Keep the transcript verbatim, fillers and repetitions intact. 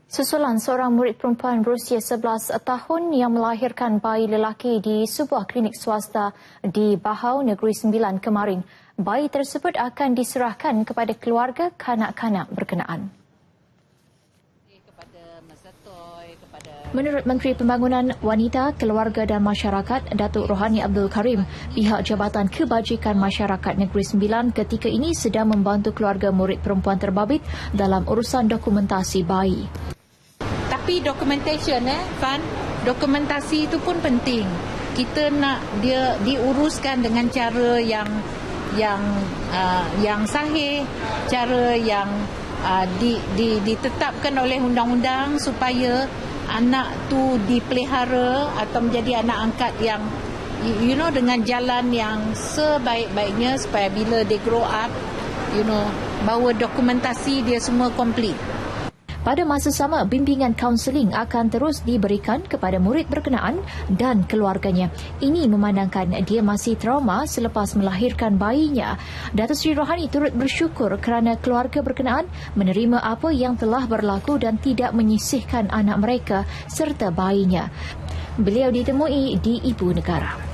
Susulan seorang murid perempuan berusia sebelas tahun yang melahirkan bayi lelaki di sebuah klinik swasta di Bahau, Negeri Sembilan kemarin. Bayi tersebut akan diserahkan kepada keluarga kanak-kanak berkenaan. Menurut Menteri Pembangunan Wanita, Keluarga dan Masyarakat, Datuk Rohani Abdul Karim, pihak Jabatan Kebajikan Masyarakat Negeri Sembilan ketika ini sedang membantu keluarga murid perempuan terbabit dalam urusan dokumentasi bayi. Tapi dokumentation eh, Fan, dokumentasi itu pun penting. Kita nak dia diuruskan dengan cara yang yang uh, yang sahih, cara yang uh, di, di, ditetapkan oleh undang-undang supaya anak tu dipelihara atau menjadi anak angkat yang you know dengan jalan yang sebaik-baiknya supaya bila they grow up, you know, bahawa dokumentasi dia semua komplit. Pada masa sama, bimbingan kaunseling akan terus diberikan kepada murid berkenaan dan keluarganya. Ini memandangkan dia masih trauma selepas melahirkan bayinya. Datuk Seri Rohani turut bersyukur kerana keluarga berkenaan menerima apa yang telah berlaku dan tidak menyisihkan anak mereka serta bayinya. Beliau ditemui di Ibu Negara.